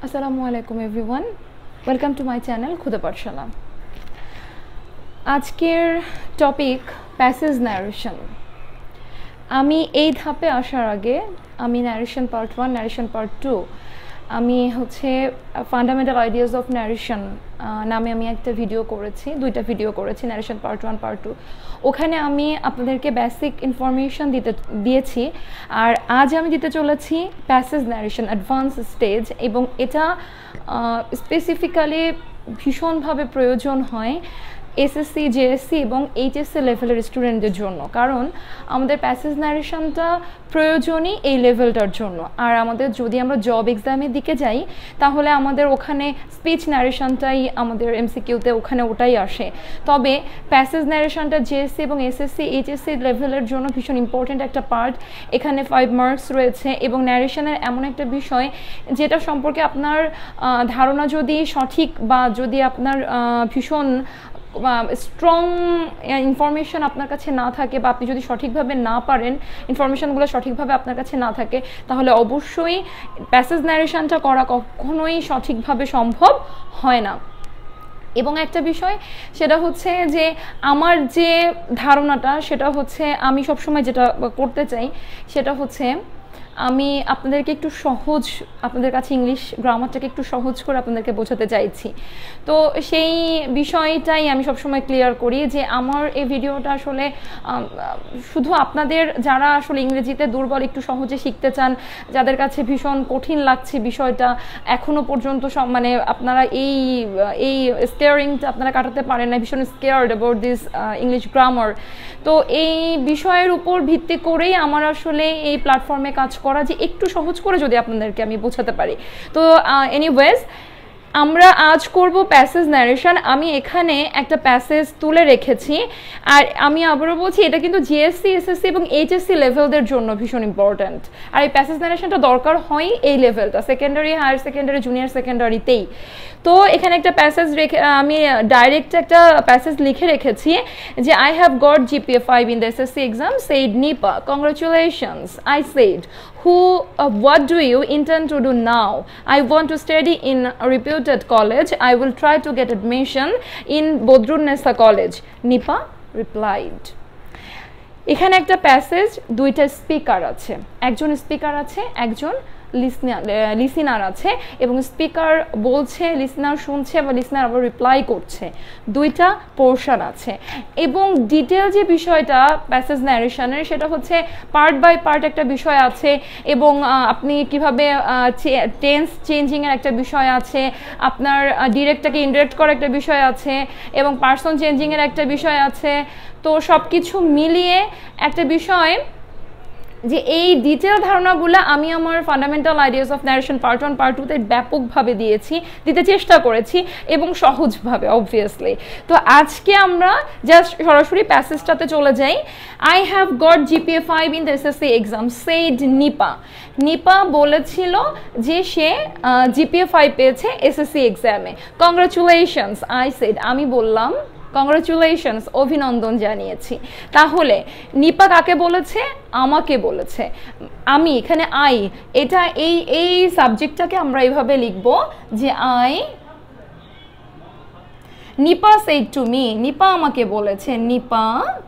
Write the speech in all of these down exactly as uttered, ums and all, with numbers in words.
আসসালামু আলাইকুম everyone, welcome to my channel Khude Pathshala. আজকের টপিক প্যাসেজ ন্যারেশন। আমি এই ধাপে আসার আগে আমি narration part one, narration part two, আমি হচ্ছে ফান্ডামেন্টাল আইডিয়াস অফ ন্যারেশন নামে আমি একটা ভিডিও করেছি, দুইটা ভিডিও করেছি, narration part one part two. ওখানে আমি আপনাদেরকে বেসিক ইনফরমেশন দিতে দিয়েছি, আর আজ আমি দিতে চলেছি প্যাসেজ ন্যারেশন অ্যাডভান্স স্টেজ, এবং এটা স্পেসিফিক্যালি ভীষণভাবে প্রয়োজন হয় এসএসসি, জেএসসি এবং এইচএসসি লেভেলের স্টুডেন্টদের জন্য, কারণ আমাদের প্যাসেজ ন্যারেশনটা প্রয়োজনই এই লেভেলটার জন্য। আর আমাদের যদি আমরা জব এক্সামের দিকে যাই তাহলে আমাদের ওখানে স্পিচ ন্যারেশনটাই আমাদের এমসিকিউতে ওখানে ওটাই আসে। তবে প্যাসেজ ন্যারেশনটা জেএসসি এবং এসএসসি, এইচএসসি লেভেলের জন্য ভীষণ ইম্পর্ট্যান্ট একটা পার্ট। এখানে ফাইভ মার্কস রয়েছে এবং ন্যারেশনের এমন একটা বিষয় যেটা সম্পর্কে আপনার ধারণা যদি সঠিক বা যদি আপনার ভীষণ স্ট্রং ইনফরমেশন আপনার কাছে না থাকে বা আপনি যদি সঠিকভাবে না পারেন, ইনফরমেশনগুলো সঠিকভাবে আপনার কাছে না থাকে, তাহলে অবশ্যই প্যাসেজ ন্যারেশনটা করা কখনোই সঠিকভাবে সম্ভব হয় না। এবং একটা বিষয় সেটা হচ্ছে যে আমার যে ধারণাটা সেটা হচ্ছে আমি সবসময় যেটা করতে চাই সেটা হচ্ছে আমি আপনাদেরকে একটু সহজ, আপনাদের কাছে ইংলিশ গ্রামারটাকে একটু সহজ করে আপনাদেরকে বোঝাতে চাইছি। তো সেই বিষয়টাই আমি সবসময় ক্লিয়ার করি যে আমার এই ভিডিওটা আসলে শুধু আপনাদের যারা আসলে ইংরেজিতে দুর্বল, একটু সহজে শিখতে চান, যাদের কাছে ভীষণ কঠিন লাগছে বিষয়টা এখনও পর্যন্ত সব, মানে আপনারা এই এই স্কেয়ারিংটা আপনারা কাটাতে পারেন না, ভীষণ scared about this English grammar. তো এই বিষয়ের উপর ভিত্তি করেই আমার আসলে এই প্ল্যাটফর্মে কাজ করা, যে একটু সহজ করে যদি আপনাদেরকে আমি বোঝাতে পারি। তো এনিওয়েজ আমরা আজ করব প্যাসেজ ন্যারেশন। আমি এখানে একটা প্যাসেজ তুলে রেখেছি, আর আমি আবারও বলছি এটা কিন্তু জিএসসি, এসএসসি এবং এইচএসসি লেভেলদের জন্য ভীষণ ইম্পর্ট্যান্ট। আর এই প্যাসেজ ন্যারেশনটা দরকার হয় এই লেভেলটা, সেকেন্ডারি, হায়ার সেকেন্ডারি, জুনিয়র সেকেন্ডারিতেই। তো এখানে একটা প্যাসেজ রেখে আমি ডাইরেক্ট একটা প্যাসেজ লিখে রেখেছি যে I have got GPA five in the SSC exam, said Nipa, congratulations, I said who uh, what do you intend to do now? I want to study in a reputed college. I will try to get admission in Bodrunnesa College, Nipa replied. এখানে একটা passage, দুইটা speaker আছে, একজন speaker আছে, একজন listener listener আছে, এবং speaker বলছে, লিসনার শুনছে বা লিসনার আবার রিপ্লাই করছে, দুইটা পোর্শন আছে। এবং ডিটেল যে বিষয়টা প্যাসেজ ন্যারেশনের সেটা হচ্ছে পার্ট বাই পার্ট একটা বিষয় আছে, এবং আপনি কিভাবে টেন্স চেঞ্জিংয়ের একটা বিষয় আছে, আপনার ডিরেক্টটাকে ইনডিরেক্ট করার একটা বিষয় আছে, এবং পার্সন চেঞ্জিংয়ের একটা বিষয় আছে। তো সব কিছু মিলিয়ে একটা বিষয় যে এই ডিটেল ধারণাগুলো আমি আমার fundamental ideas of narration part one part টুতে ব্যাপকভাবে দিয়েছি, দিতে চেষ্টা করেছি, এবং সহজভাবে অবভিয়াসলি। তো আজকে আমরা জাস্ট সরাসরি প্যাসেজটাতে চলে যাই। I have got GPA five in the SSC exam, said Nipa. Nipa বলেছিল যে সে জিপিএ ফাইভ পেয়েছে এসএসসি এক্সামে। কংগ্রাচুলেশনস, আই সেইড, আমি বললাম কংগ্রাচুলেশনস, অভিনন্দন জানিয়েছি। তাহলে নিপা কাকে বলেছে? আমাকে বলেছে। আমি এখানে আই, এটা এই এই সাবজেক্টটাকে আমরা এইভাবে লিখব যে I, Nipa said to me, Nipa আমাকে বলেছে, Nipa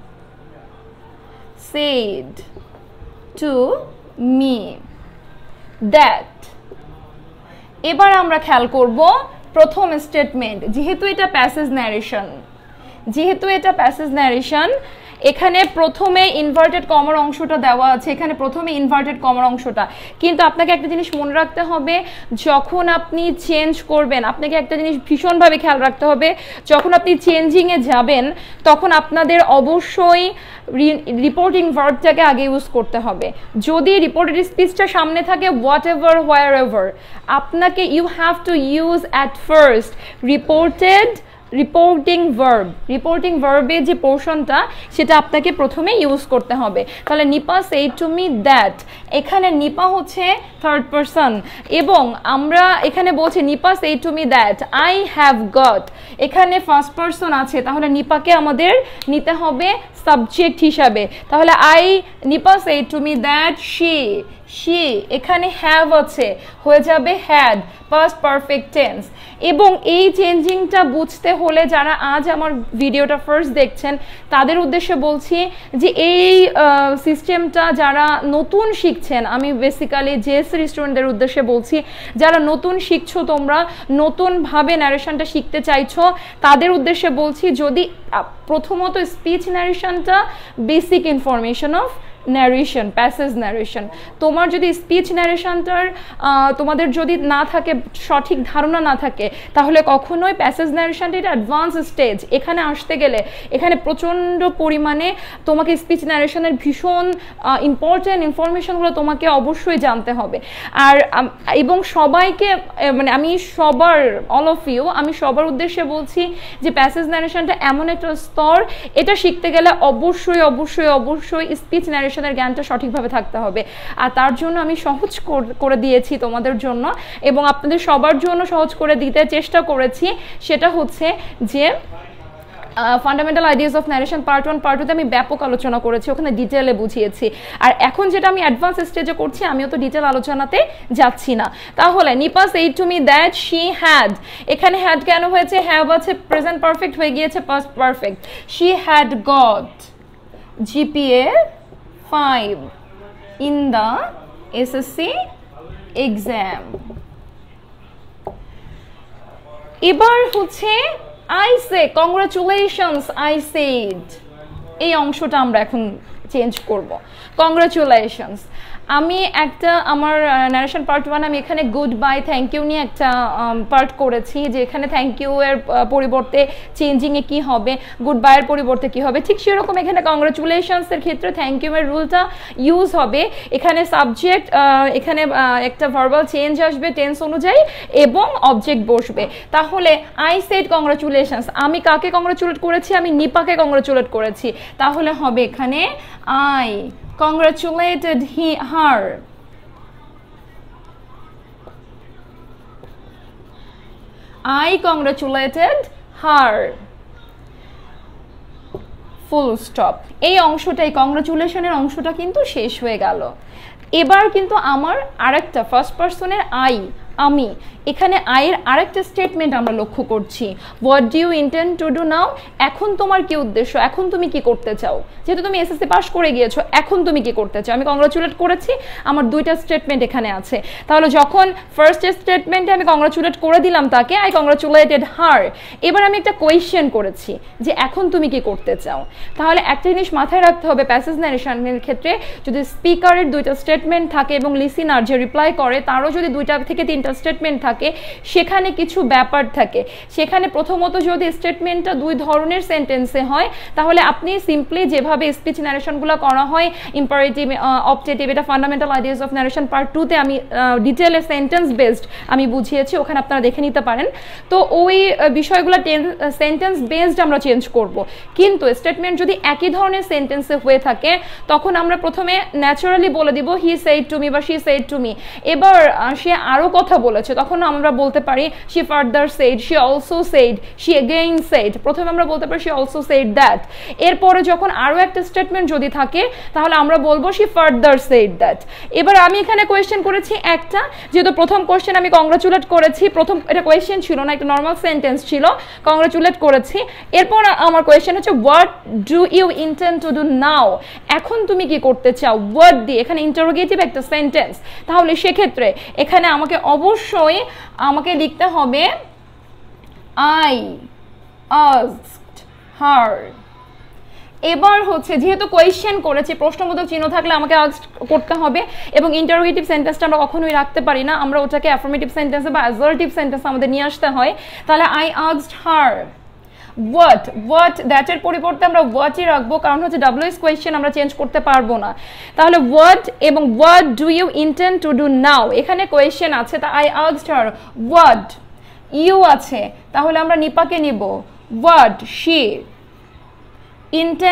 said to me that. এবার আমরা খেয়াল করব প্রথম স্টেটমেন্ট, যেহেতু এটা প্যাসেজ ন্যারেশন, যেহেতু এটা প্যাসেজ ন্যারেশন এখানে প্রথমে ইনভার্টেড কমার অংশটা দেওয়া আছে, এখানে প্রথমে ইনভার্টেড কমার অংশটা। কিন্তু আপনাকে একটা জিনিস মনে রাখতে হবে, যখন আপনি চেঞ্জ করবেন আপনাকে একটা জিনিস ভীষণভাবে খেয়াল রাখতে হবে, যখন আপনি চেঞ্জিংয়ে যাবেন তখন আপনাদের অবশ্যই রিপোর্টিং ভার্বটাকে আগে ইউজ করতে হবে। যদি রিপোর্টেড স্পিচটা সামনে থাকে, হোয়াট এভার, হোয়ার এভার, আপনাকে you have to use at first reported reporting verb, reporting ভার্বের যে পোর্শনটা সেটা আপনাকে প্রথমে ইউজ করতে হবে। তাহলে Nipa said to me that, এখানে নিপা হচ্ছে থার্ড পারসন, এবং আমরা এখানে বলছি Nipa said to me that I have got, এখানে ফার্স্ট পারসন আছে, তাহলে নিপাকে আমাদের নিতে হবে সাবজেক্ট হিসাবে। তাহলে I, Nipa said to me that she, she এখানে have আছে হয়ে যাবে had past perfect tense এবং এই চেঞ্জিংটা বুঝতে হলে যারা আজ আমার ভিডিওটা ফার্স্ট দেখছেন তাদের উদ্দেশ্যে বলছি যে এই সিস্টেমটা যারা নতুন শিখছেন আমি বেসিক্যালি জেএসসি স্টুডেন্টদের উদ্দেশ্যে বলছি যারা নতুন শিখছো তোমরা নতুনভাবে ন্যারেশনটা শিখতে চাইছো তাদের উদ্দেশ্যে বলছি যদি প্রথমত স্পিচ ন্যারেশনটা basic information of narration passage narration তোমার যদি স্পিচ ন্যারেশনটার তোমাদের যদি না থাকে সঠিক ধারণা না থাকে তাহলে কখনোই প্যাসেজ ন্যারেশনটা এটা অ্যাডভান্স স্টেজ এখানে আসতে গেলে এখানে প্রচণ্ড পরিমাণে তোমাকে স্পিচ ন্যারেশনের ভীষণ ইম্পর্ট্যান্ট ইনফরমেশনগুলো তোমাকে অবশ্যই জানতে হবে আর এবং সবাইকে মানে আমি সবার অল অফ ইউ আমি সবার উদ্দেশ্যে বলছি যে প্যাসেজ ন্যারেশনটা এমন একটা স্তর এটা শিখতে গেলে অবশ্যই অবশ্যই অবশ্যই স্পিচ ন্যারেশন জ্ঞানটা সঠিকভাবে থাকতে হবে আর তার জন্য আমি সহজ করে দিয়েছি তোমাদের জন্য এবং আপনাদের সবার জন্য সহজ করে দিতে চেষ্টা করেছি সেটা হচ্ছে যে fundamental ideas of narration part one part টুতে আমি ব্যাপক আলোচনা করেছি ওখানে ডিটেলে বুঝিয়েছি আর এখন যেটা আমি অ্যাডভান্স স্টেজে করছি আমিও তো ডিটেল আলোচনাতে যাচ্ছি না তাহলে Nipa said to me that she had এখানে হ্যাড কেন হয়েছে হ্যাভ আছে প্রেজেন্ট পারফেক্ট হয়ে গিয়েছে past perfect she had got GPA five in the S S C exam এবার হচ্ছে I say congratulations I said এই অংশটা আমরা এখন চেঞ্জ করব congratulations আমি একটা আমার ন্যারেশন পার্ট ওয়ান আমি এখানে গুড বাই থ্যাংক ইউ নিয়ে একটা পার্ট করেছি যে এখানে থ্যাংক ইউ এর পরিবর্তে চেঞ্জিংয়ে কি হবে গুড বাইয়ের পরিবর্তে কি হবে ঠিক সেরকম এখানে কংগ্রাচুলেশনসের ক্ষেত্রে থ্যাংক ইউ এর রুলটা ইউজ হবে এখানে সাবজেক্ট এখানে একটা ভার্বাল চেঞ্জ আসবে টেন্স অনুযায়ী এবং অবজেক্ট বসবে তাহলে আই সেড কংগ্রাচুলেশনস আমি কাকে কংগ্রাচুলেট করেছি আমি নিপাকে কংগ্রাচুলেট করেছি তাহলে হবে এখানে I congratulated he her I congratulated her full stop এই অংশটাই কংগ্রাচুলেশনের অংশটা কিন্তু শেষ হয়ে গেল এবার কিন্তু আমার আরেকটা ফার্স্ট পারসনের আই আমি এখানে আয়ের আরেকটা স্টেটমেন্ট আমরা লক্ষ্য করছি what do you intend to do now এখন তোমার কি উদ্দেশ্য এখন তুমি কি করতে চাও যেহেতু তুমি এসএসসি পাস করে গিয়েছো এখন তুমি কি করতে চাও আমি কংগ্রাচুলেট করেছি আমার দুইটা স্টেটমেন্ট এখানে আছে তাহলে যখন ফার্স্ট স্টেটমেন্টে আমি কংগ্রাচুলেট করে দিলাম তাকে আই কংগ্রাচুলেটেড হার এবার আমি একটা কোয়েশ্চেন করেছি যে এখন তুমি কি করতে চাও তাহলে একটা জিনিস মাথায় রাখতে হবে প্যাসেজ ন্যারেশনের ক্ষেত্রে যদি স্পিকারের দুইটা স্টেটমেন্ট থাকে এবং লিসেনার যে রিপ্লাই করে তারও যদি দুইটা থেকে তিনটা স্টেটমেন্ট থাকে সেখানে কিছু ব্যাপার থাকে সেখানে প্রথমত যদি স্টেটমেন্টটা দুই ধরনের সেন্টেন্সে হয় তাহলে আপনি সিম্পলি যেভাবে স্পিচ ন্যারেশনগুলো করা হয় ইম্পারেটিভ অবজেক্টিভ এটা fundamental ideas of narration part two তে আমি ডিটেইলে সেন্টেন্স বেসড আমি বুঝিয়েছি ওখানে আপনারা দেখে নিতে পারেন তো ওই বিষয়গুলো সেন্টেন্স বেসড আমরা চেঞ্জ করব কিন্তু স্টেটমেন্ট যদি একই ধরনের সেন্টেন্সে হয়ে থাকে তখন আমরা প্রথমে ন্যাচারালি বলে দিব হি সেড টু মি বা শি সেড টু মি এবার সে আরো কথা বলেছে তখন আমরা বলতে পারি she further said she also said she again said প্রথমে আমরা বলতে পারি she also said that এরপরে যখন আরো একটা স্টেটমেন্ট যদি থাকে তাহলে আমরা বলবো she further said that এবার আমি এখানে কোয়েশ্চেন করেছি একটা যেহেতু প্রথম কোয়েশ্চেন আমি কংগ্রাচুলেট করেছি প্রথম এটা কোয়েশ্চেন ছিল না একটা নরমাল সেন্টেন্স ছিল কংগ্রাচুলেট করেছি এরপর আমার কোয়েশ্চেন হচ্ছে what do you intend to do now এখন তুমি কি করতে চাও what দিয়ে এখানে ইন্টারোগেটিভ একটা সেন্টেন্স তাহলে সেক্ষেত্রে এখানে আমাকে অবশ্যই আমাকে লিখতে হবে I asked her এবার হচ্ছে যেহেতু কোয়েশ্চেন করেছি প্রশ্নবোধক চিহ্ন থাকলে আমাকে আস্ক করতে হবে এবং ইন্টারোগেটিভ সেন্টেন্সটা আমরা কখনোই রাখতে পারি না আমরা ওটাকে অ্যাফার্মেটিভ সেন্টেন্সে বা অ্যাসার্টিভ সেন্টেন্স আমাদের নিয়ে আসতে হয় তাহলে I asked her what what that এর পরিবর্তে আমরা what ই রাখবো কারণ হচ্ছে ডব্লিউএস কোয়েশ্চেন আমরা চেঞ্জ করতে পারবো না তাহলে what এবং what do you intend to do now এখানে কোয়েশ্চেন আছে তা I asked her what you আছে তাহলে আমরা নিপাকে নিব what she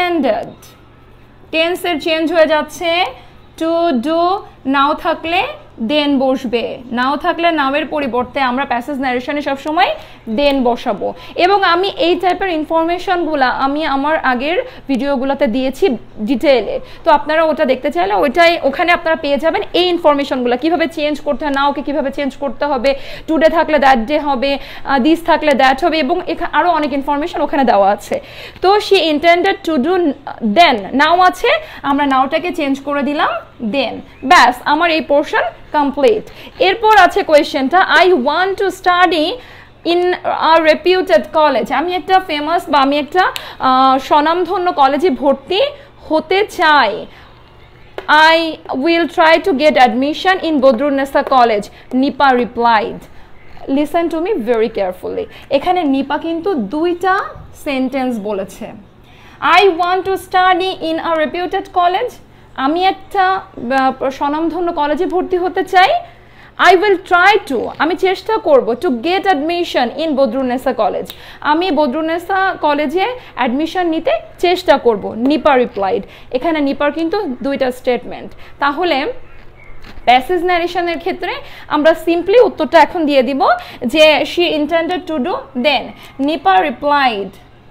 intended টেন্স এর চেঞ্জ হয়ে যাচ্ছে to do now থাকলে দেন বসবে, নাও থাকলে নাওয়ের পরিবর্তে আমরা প্যাসেজ ন্যারেশনে সবসময় দেন বসাবো। এবং আমি এই টাইপের ইনফরমেশনগুলো আমি আমার আগের ভিডিওগুলোতে দিয়েছি ডিটেইলে, তো আপনারা ওটা দেখতে চাইলে ওইটাই ওখানে আপনারা পেয়ে যাবেন এই ইনফরমেশনগুলো, কীভাবে চেঞ্জ করতে হয়, নাওকে কীভাবে চেঞ্জ করতে হবে, টুডে থাকলে দ্যাট ডে হবে, দিস থাকলে দ্যাট হবে, এবং এখানে আরও অনেক ইনফরমেশন ওখানে দেওয়া আছে। তো she intended to do then, now আছে আমরা নাওটাকে চেঞ্জ করে দিলাম দেন, ব্যাস আমার এই পোর্শন কমপ্লিট। এরপর আছে কোয়েশ্চেনটা, I want to study in a reputed college, আমি একটা ফেমাস বা আমি একটা স্বনামধন্য কলেজে ভর্তি হতে চাই। I will try to get admission in Bodrunnesa College, Nipa replied. Listen to me very carefully. এখানে নিপা কিন্তু দুইটা সেন্টেন্স বলেছে। I want to study in a reputed college, আমি একটা স্বনামধন্য কলেজে ভর্তি হতে চাই। I will try to, আমি চেষ্টা করব, to get admission in Bodrunnesa College, আমি বদরুন্নেসা কলেজে অ্যাডমিশন নিতে চেষ্টা করব, নিপা রিপ্লাইড। এখানে নিপার কিন্তু দুইটা স্টেটমেন্ট। তাহলে প্যাসেজ ন্যারেশনের ক্ষেত্রে আমরা সিম্পলি উত্তরটা এখন দিয়ে দিব যে she intended to do then, Nipa replied,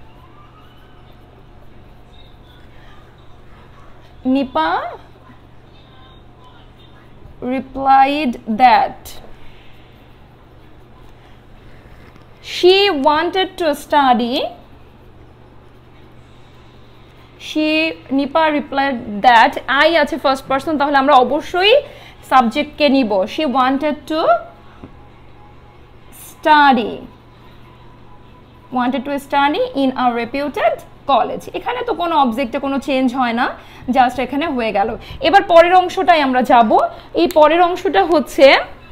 Nipa replied that she wanted to study, she Nipa replied that, I আছে ফার্স্ট পারসন, তাহলে আমরা অবশ্যই সাবজেক্টকে নিব, she wanted to study, wanted to study in a reputed college. এখানে তো কোনো অবজেক্টে কোনো চেঞ্জ হয় না, জাস্ট এখানে হয়ে গেল। এবার পরের অংশটাই আমরা যাব। এই পরের অংশটা হচ্ছে,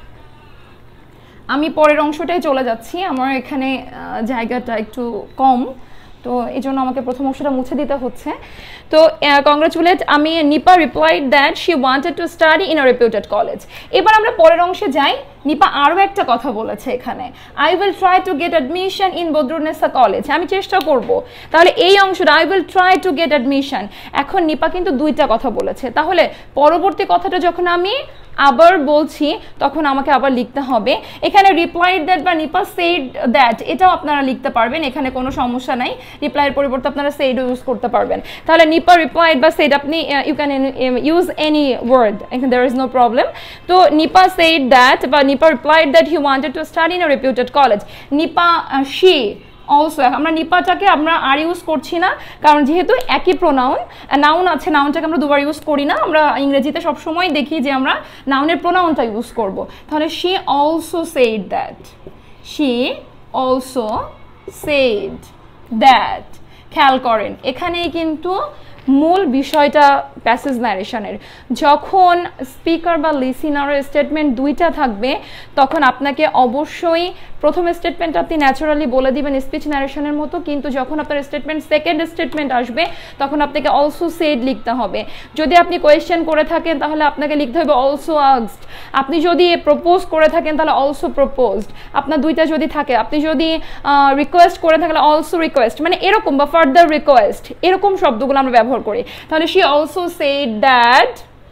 আমি পরের অংশটাই চলে যাচ্ছি, আমার এখানে জায়গাটা একটু কম, তো এই জন্য আমাকে প্রথম অংশটা মুছে দিতে হচ্ছে। তো কংগ্রাচুলেট, আমি Nipa replied that she wanted to study in a reputed college. এবার আমরা পরের অংশে যাই। নিপা আরও একটা কথা বলেছে এখানে, I will try to get admission in Badrunnesa college, আমি চেষ্টা করব। তাহলে এই অংশটা I will try to get admission, এখন নিপা কিন্তু দুইটা কথা বলেছে। তাহলে পরবর্তী কথাটা যখন আমি আবার বলছি তখন আমাকে আবার লিখতে হবে। এখানে রিপ্লাইড দ্যাট বা নিপা সেড দ্যাট এটাও আপনারা লিখতে পারবেন, এখানে কোনো সমস্যা নাই। রিপ্লাইয়ের পরিবর্তে আপনারা সেড ইউজ করতে পারবেন। তাহলে নিপা রিপ্লাইড বা সেড, আপনি you can use any word, এখানে দেয়ার ইজ নো প্রবলেম। তো নিপা সেড দ্যাট বা Nipa replied that he wanted to study in a reputed college. Nipa she also, আমরা নিপাটাকে আমরা আর ইউজ করছি না, কারণ যেহেতু একই প্রোনাউন, নাউন আছে, নাউনটাকে আমরা দুবার ইউজ করি না। আমরা ইংরেজিতে সবসময় দেখি যে আমরা নাউনের প্রোনাউনটা ইউজ করব। তাহলে she also said that, she also said that. খেয়াল করেন এখানেই কিন্তু মূল বিষয়টা প্যাসেজ ন্যারেশনের, যখন স্পিকার বা লিসেনারের স্টেটমেন্ট দুইটা থাকবে তখন আপনাকে অবশ্যই প্রথম স্টেটমেন্ট আপনি ন্যাচারালি বলে দিবেন স্পিচ ন্যারেশনের মতো, কিন্তু যখন আপনার স্টেটমেন্ট সেকেন্ড স্টেটমেন্ট আসবে তখন আপনাকে অলসো সেড লিখতে হবে। যদি আপনি কোয়েশ্চেন করে থাকেন তাহলে আপনাকে লিখতে হবে অলসো আস্কড, আপনি যদি প্রপোজ করে থাকেন তাহলে অলসো প্রপোজড, আপনার দুইটা যদি থাকে, আপনি যদি রিকোয়েস্ট করে থাকেন অলসো রিকোয়েস্ট, মানে এরকম, বা ফার্দার রিকোয়েস্ট, এরকম শব্দগুলো আমরা ব্যবহার করি। তাহলে she also said that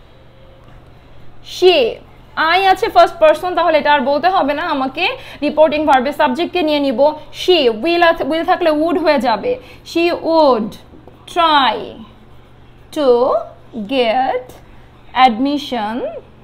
she, I আছে ফার্স্ট পারসন, তাহলে এটা আর বলতে হবে না, আমাকে রিপোর্টিং ভার্বের সাবজেক্টকে নিয়ে নিব। শি, উইল উইল থাকলে উড হয়ে যাবে, she would try to get admission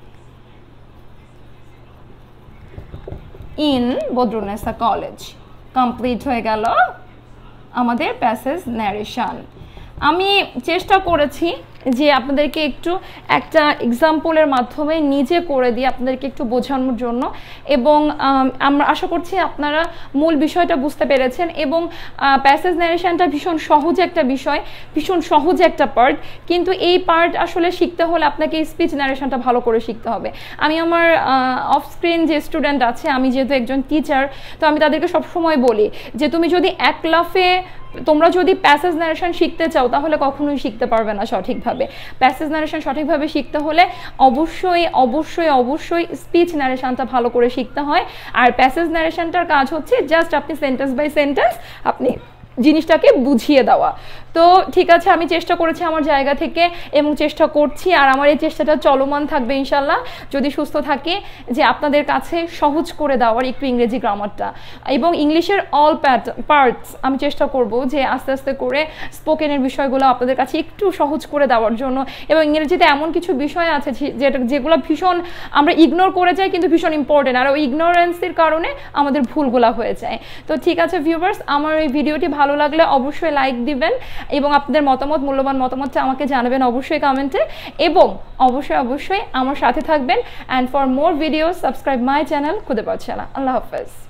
in Badrunnesa college. Complete হয়ে গেল আমাদের প্যাসেজ ন্যারেশন। আমি চেষ্টা করেছি যে আপনাদেরকে একটু একটা এক্সাম্পলের মাধ্যমে নিজে করে দিয়ে আপনাদেরকে একটু বোঝানোর জন্য, এবং আমরা আশা করছি আপনারা মূল বিষয়টা বুঝতে পেরেছেন। এবং প্যাসেজ ন্যারেশনটা ভীষণ সহজ একটা বিষয়, ভীষণ সহজ একটা পার্ট, কিন্তু এই পার্ট আসলে শিখতে হলে আপনাকে স্পিচ ন্যারেশনটা ভালো করে শিখতে হবে। আমি আমার অফ স্ক্রিন যে স্টুডেন্ট আছে, আমি যেহেতু একজন টিচার, তো আমি তাদেরকে সবসময় বলি যে তুমি যদি এক লাফে তোমরা যদি প্যাসেজ ন্যারেশন শিখতে চাও তাহলে কখনোই শিখতে পারবে না সঠিকভাবে। প্যাসেজ ন্যারেশন সঠিকভাবে শিখতে হলে অবশ্যই অবশ্যই অবশ্যই স্পিচ ন্যারেশনটা ভালো করে শিখতে হয়। আর প্যাসেজ ন্যারেশনটার কাজ হচ্ছে জাস্ট আপনি সেন্টেন্স বাই সেন্টেন্স আপনি জিনিসটাকে বুঝিয়ে দেওয়া। তো ঠিক আছে, আমি চেষ্টা করেছি আমার জায়গা থেকে এবং চেষ্টা করছি, আর আমার এই চেষ্টাটা চলমান থাকবে ইনশাল্লাহ যদি সুস্থ থাকি, যে আপনাদের কাছে সহজ করে দেওয়ার একটু ইংরেজি গ্রামারটা এবং ইংলিশের অল পার্টস আমি চেষ্টা করব যে আস্তে আস্তে করে স্পোকেনের বিষয়গুলো আপনাদের কাছে একটু সহজ করে দেওয়ার জন্য। এবং ইংরেজিতে এমন কিছু বিষয় আছে যেটা যেগুলো ভীষণ আমরা ইগনোর করে যাই কিন্তু ভীষণ ইম্পর্টেন্ট, আর ওই ইগনোরেন্সের কারণে আমাদের ভুলগুলা হয়ে যায়। তো ঠিক আছে ভিউয়ার্স, আমার এই ভিডিওটি ভালো লাগলে অবশ্যই লাইক দিবেন এবং আপনাদের মতামত, মূল্যবান মতামতটা আমাকে জানাবেন অবশ্যই কমেন্টে, এবং অবশ্যই অবশ্যই আমার সাথে থাকবেন। And for more videos subscribe my channel Khude পাচ্ছি না। আল্লাহ হাফেজ।